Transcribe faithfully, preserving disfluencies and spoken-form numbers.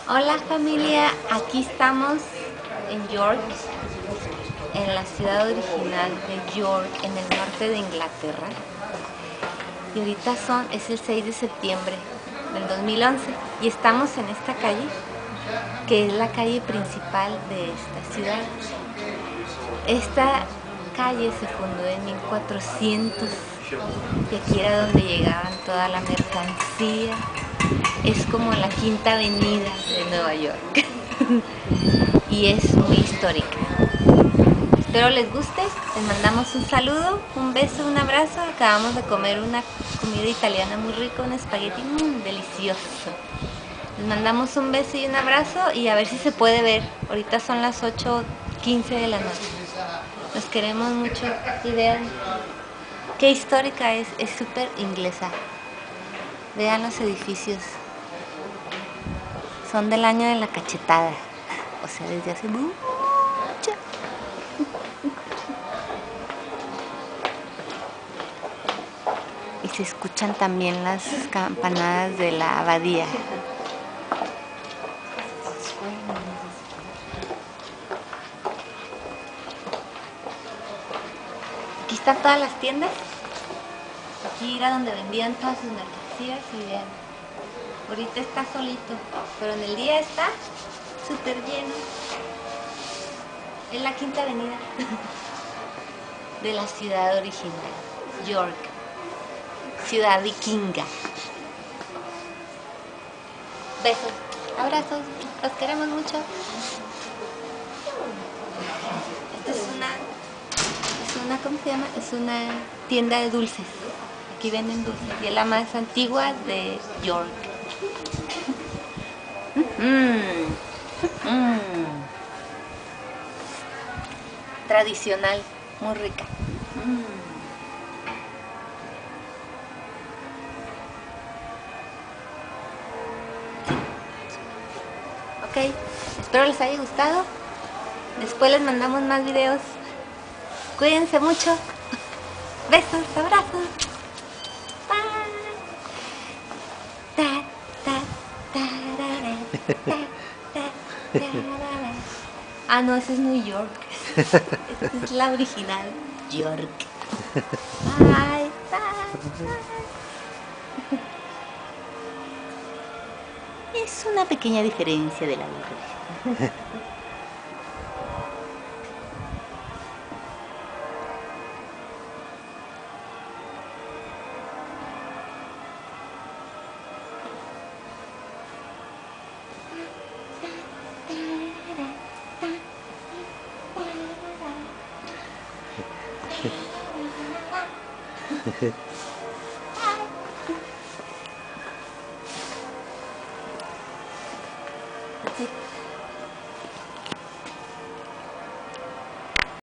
Hola familia, aquí estamos en York, en la ciudad original de York, en el norte de Inglaterra. Y ahorita son, es el seis de septiembre del dos mil once y estamos en esta calle, que es la calle principal de esta ciudad. Esta calle se fundó en mil cuatrocientos y aquí era donde llegaban toda la mercancía. Es como la quinta avenida de Nueva York y es muy histórica. Espero les guste, les mandamos un saludo, un beso, un abrazo. Acabamos de comer una comida italiana muy rica, un espagueti mmm, delicioso. Les mandamos un beso y un abrazo y a ver si se puede ver. Ahorita son las ocho quince de la noche. Los queremos mucho y vean qué histórica es, es súper inglesa. Vean los edificios. Son del año de la cachetada, o sea, desde hace mucho. Y se escuchan también las campanadas de la abadía. Aquí están todas las tiendas. Aquí era donde vendían todas sus mercancías y vean. Ahorita está solito, pero en el día está súper lleno. Es la quinta avenida de la ciudad original, York, ciudad vikinga. Besos, abrazos, los queremos mucho. Esta es una, es una, ¿cómo se llama? Es una tienda de dulces. Aquí venden dulces y es la más antigua de York. Mm, mm. Tradicional, muy rica. Mm. Ok, espero les haya gustado. Después les mandamos más videos. Cuídense mucho. Besos, abrazos. Bye. Ta, ta, tarara, ta, ta, tarara. Ah, no, ese es New York. Esa es la original. York. Bye, bye, bye. Es una pequeña diferencia de la vida. That's it.